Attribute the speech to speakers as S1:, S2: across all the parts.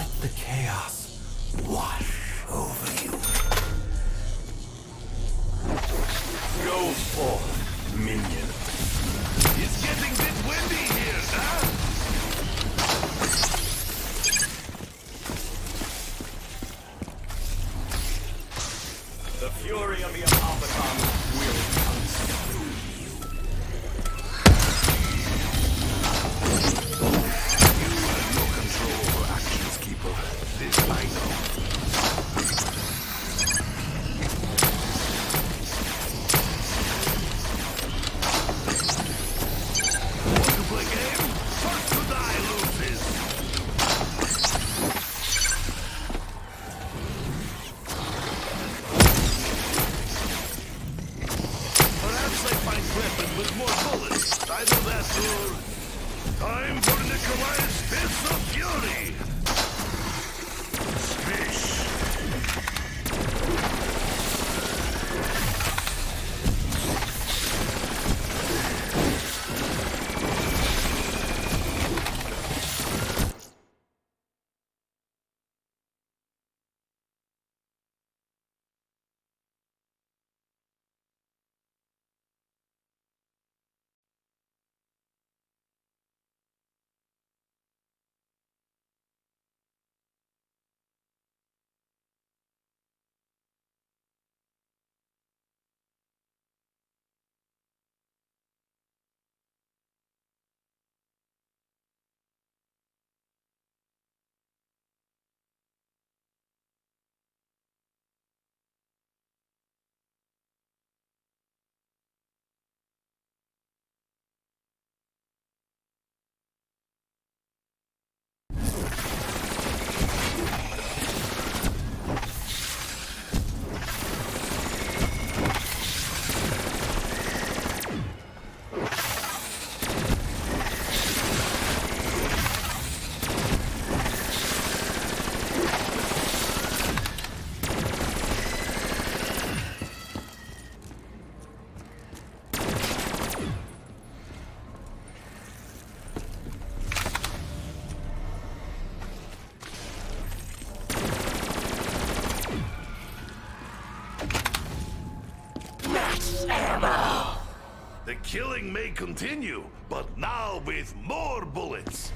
S1: Let the chaos wash over you. Go forth, minion.
S2: It's getting a bit windy here, huh?
S1: The fury of the automaton will consume you.
S2: You have no control over actions, Keeper. This I know. Want to play game? First to die loses. Perhaps I find weapon with more bullets. Either that or... Time for Nikolai's Fist of Fury! Smash! The killing may continue, but now with more bullets.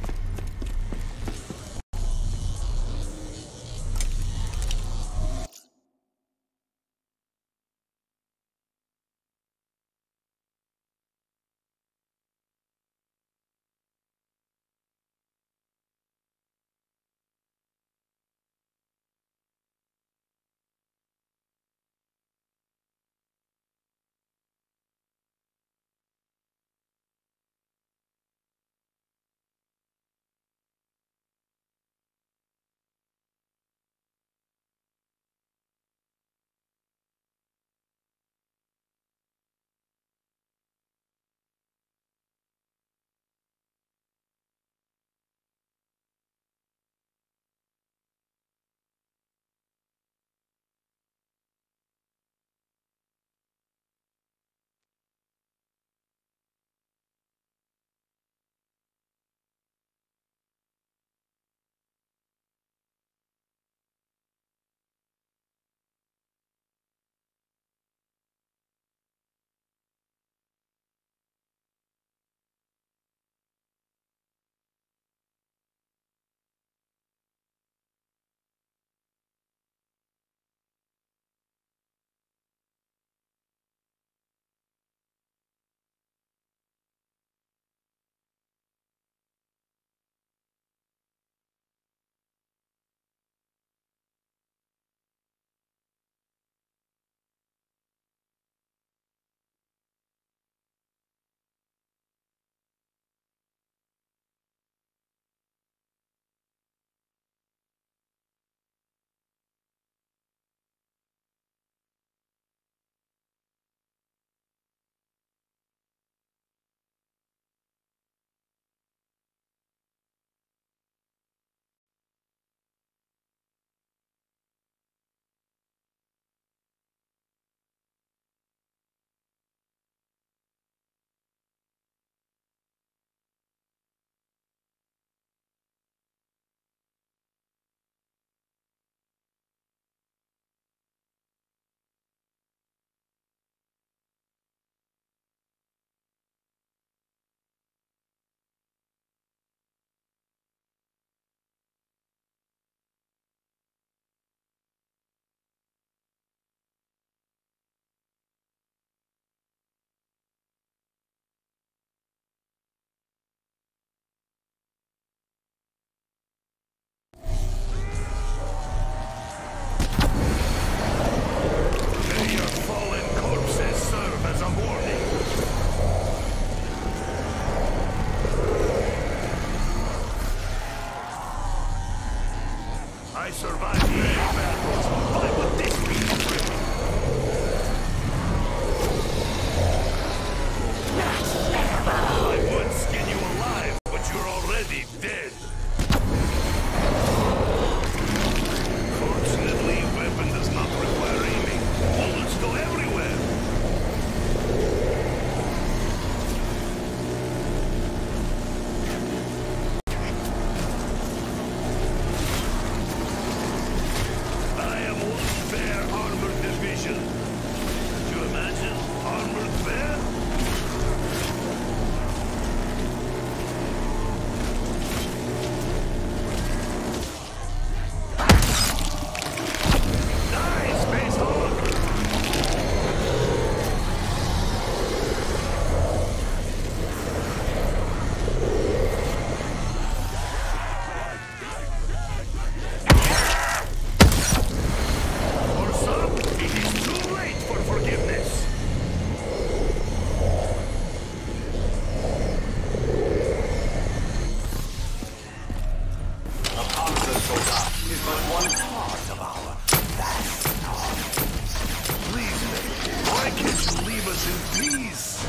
S2: rest in peace.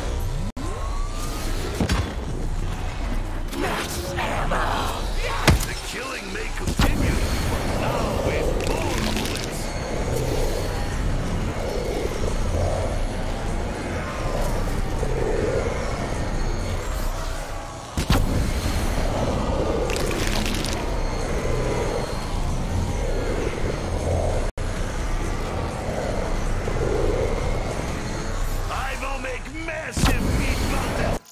S1: Max ammo!
S2: The killing may continue, but now with more bullets. I will make massive meat mountains.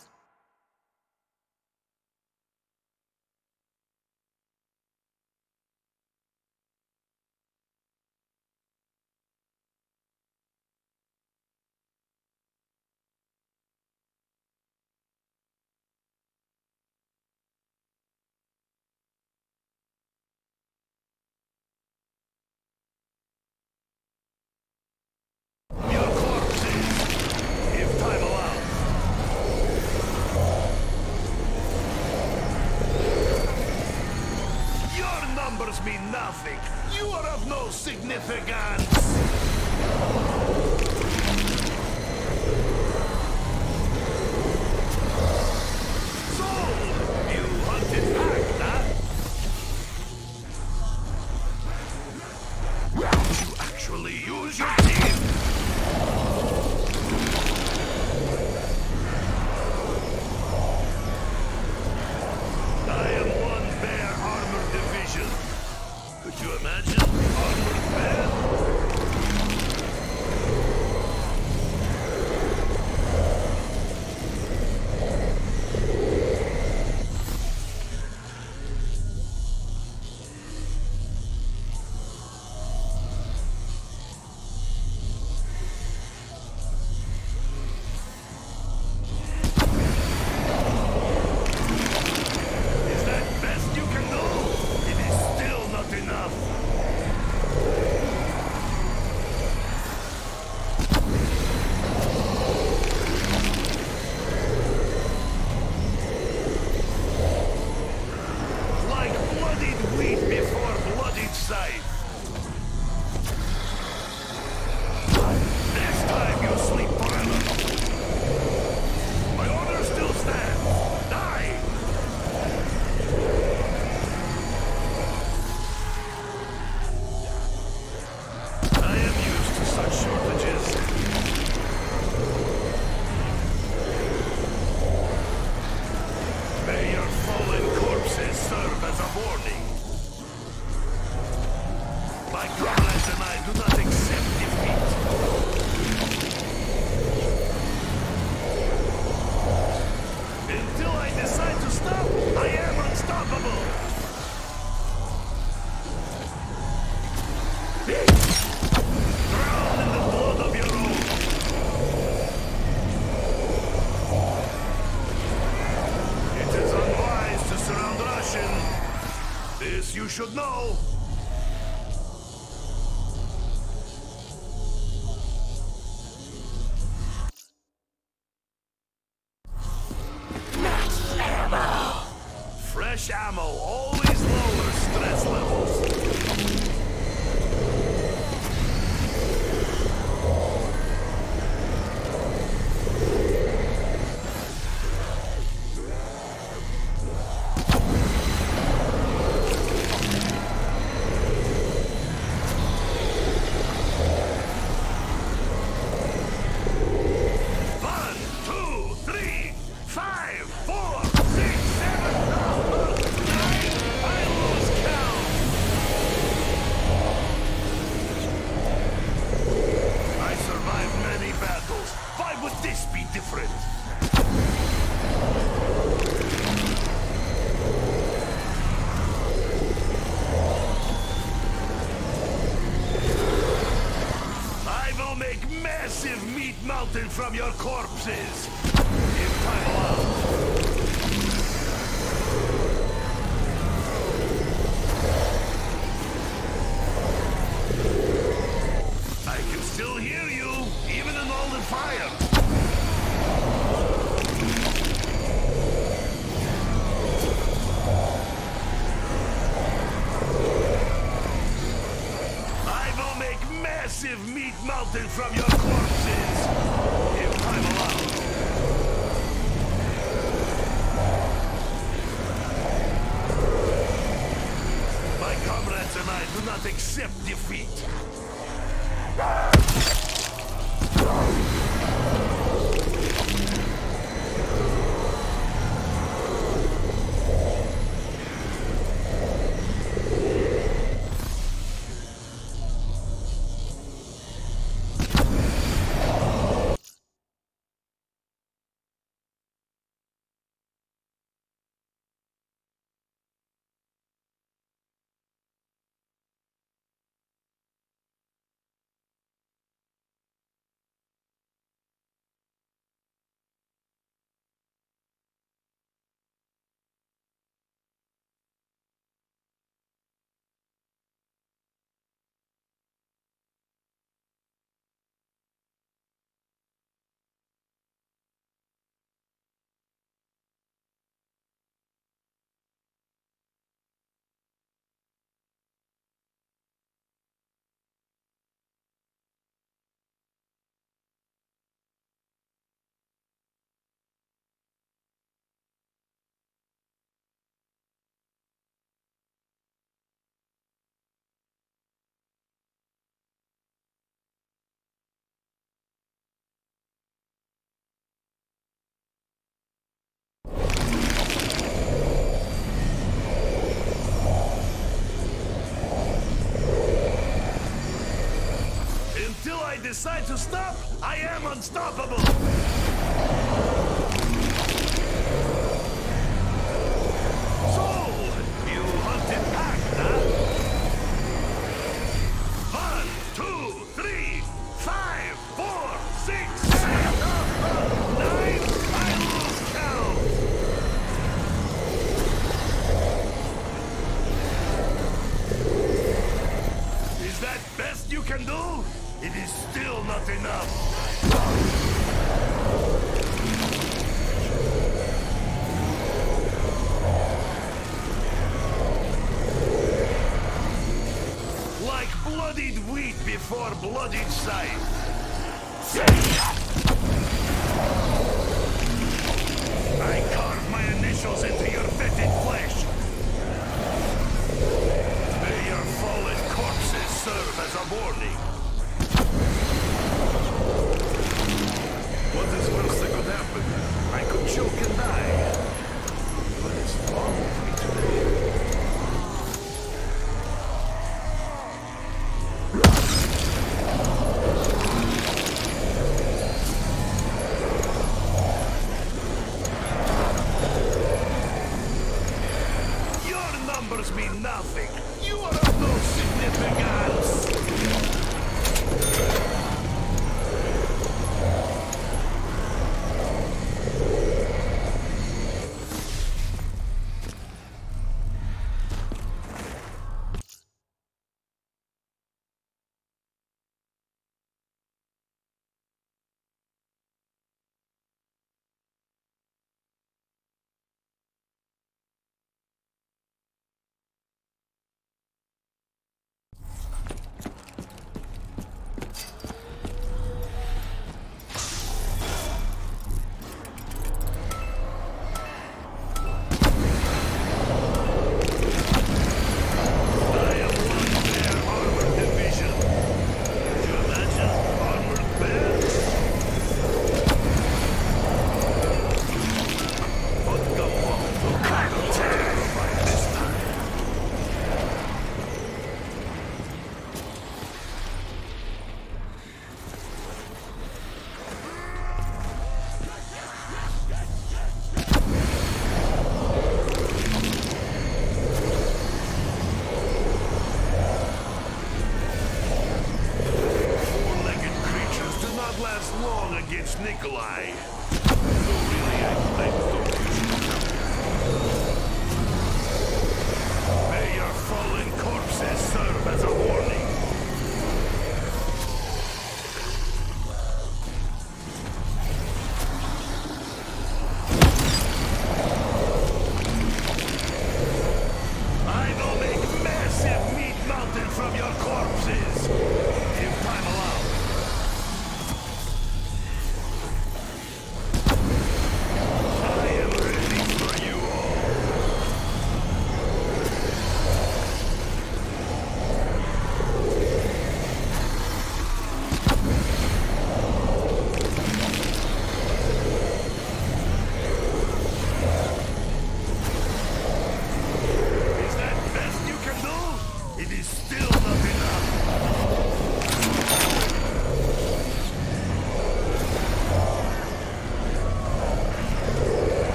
S2: Your corpses, if time allows. Your numbers mean nothing. You are of no significance. Sold! You hunted pack, huh? You actually use your teeth? I am one bear armored division. Could you imagine? Armored bear? Is that best you can do? It is still not enough. Like bloodied wheat before bloodied scythe. This time you sleep forever. My order still stands. Die! I am used to such shortages. May your fallen corpses serve as a warning. My comrades and I do not accept defeat. Until I decide to stop, I am unstoppable. Drown in the blood of your own. It is unwise to surround Russian. This you should know.
S1: Max ammo!
S2: Fresh ammo always lowers stress levels. One, two, three, 5, 4, 6, 7, 9. I lose count. I survived many battles. Why would this be different? I will make massive meat mountain from your corpses. If time allows. I can still hear you, even in all the fire. I will make massive meat mountain from your corpses. If time accept defeat. Until I decide to stop, I am unstoppable! So, you hunted pack, huh? 1, 2, 3, 5, 4, 6, 7, 9, I lose count! Is that best you can do? It is still not enough. Like bloodied wheat before bloodied scythe. I carved my initials into your fetid flesh. May your fallen corpses serve as a warning. What is worse that could happen? I could choke and die. But it's wrong with me today. Your numbers mean nothing. You are of no significance. Nikolai. Though really, I don't usually count. May your fallen corpses serve as a warning. I will make massive meat mountain from your corpses, if time allows.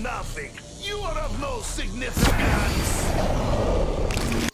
S2: nothing. You are of no significance.